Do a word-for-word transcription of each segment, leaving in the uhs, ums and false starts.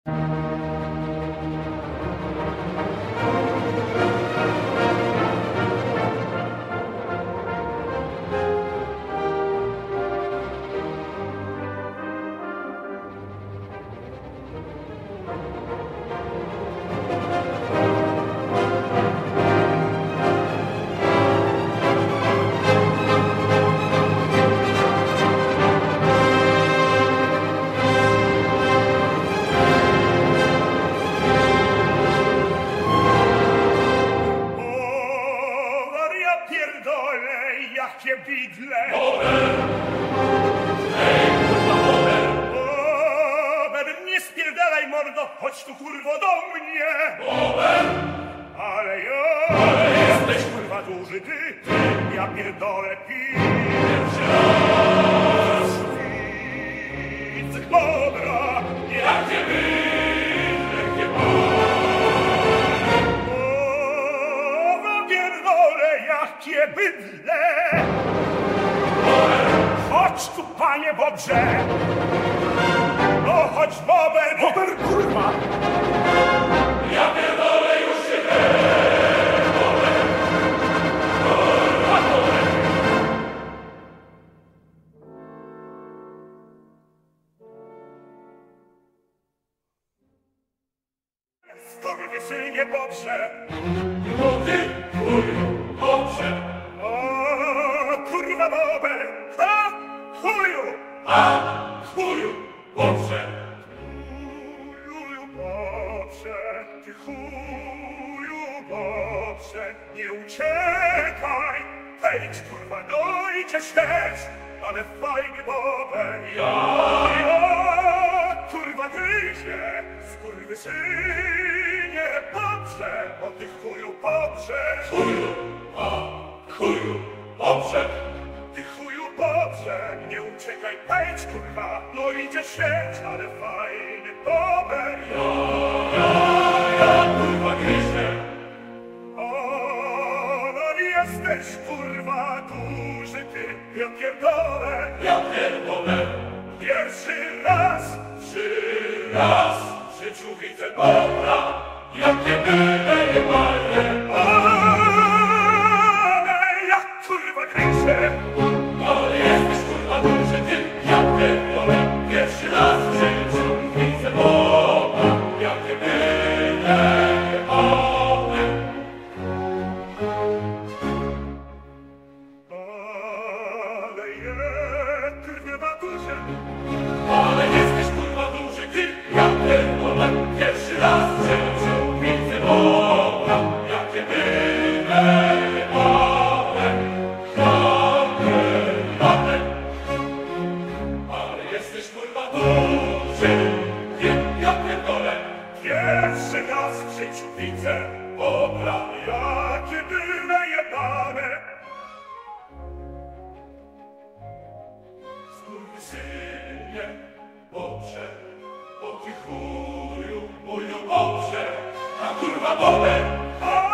Jakie bidle! Bober! Ej, kurwa, bober! Bober, nie spierdalaj, mordo! Chodź tu, kurwo, do mnie! Bober! Ale ja... Ale jesteś, kurwa, duży ty! Ty! Ja pierdolę Pierwszy raz! Widzę Bobra! Jakie bydle, jakie Bober, pierdolę, jakie bydle! Bober! Chodź tu, panie Bobrze! No chodź, Bober! Bober, kurwa! Ja pierdolę, już się kręcę! Bober! Kurwa, bober! Skurwysynie Bobrze! No ty, chuju, bobrze! O, kurwa, Bober! A, chuju! A, chuju, bobrze! Chuju, Bobrze! Ty chuju, Bobrze! Nie uciekaj! Wejdź, kurwa, no idziesz też! Ale fajny Bober! Ja, Ja, kurwa, wyjdzie! Skurwysynie Bobrze! O ty chuju, Bobrze! chuju, a, chuju, bobrze! Ty chuju Bobrze, nie uciekaj, wejdź, kurwa, no idzie świeć, ale fajny Bober. Ja, ja, ja, kurwa, gryzie! O, no jesteś, kurwa, duży ty, ja pierdolę. Ja pierdolę! Pierwszy raz, Trzy raz w życiu widzę Bobra, jakie byle niemalnie, ale jak, kurwa, krysie. ale jesteś kurwa duży ty, ja pierdolę. Pierwszy raz w życiu widzę Bobra, jakie byle niemalnie. Ale je, kurwa, duże. Ale jesteś kurwa duży ty, ja pierdolę. Pierwszy raz w życiu widzę Bobra, jakie byle niemalnie. Jakie niemalnie. Ale jesteś kurwa duży ty, ja pierdolę. Pierwszy raz w życiu widzę Bobra, jakie byle jebane. Skurwysynie, Bobrze, o ty chuju, moju Bobrze, a kurwa Bober, A,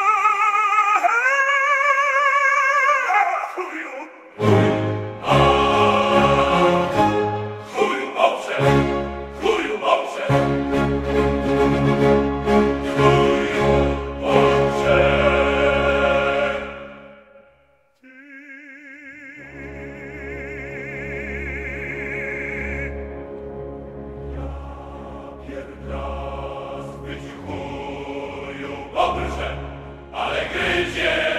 chuju, a, chuju Bobrze, chuju Bobrze, chuju Bobrze. Pierdraz być chuju Bobrze, ale gryzie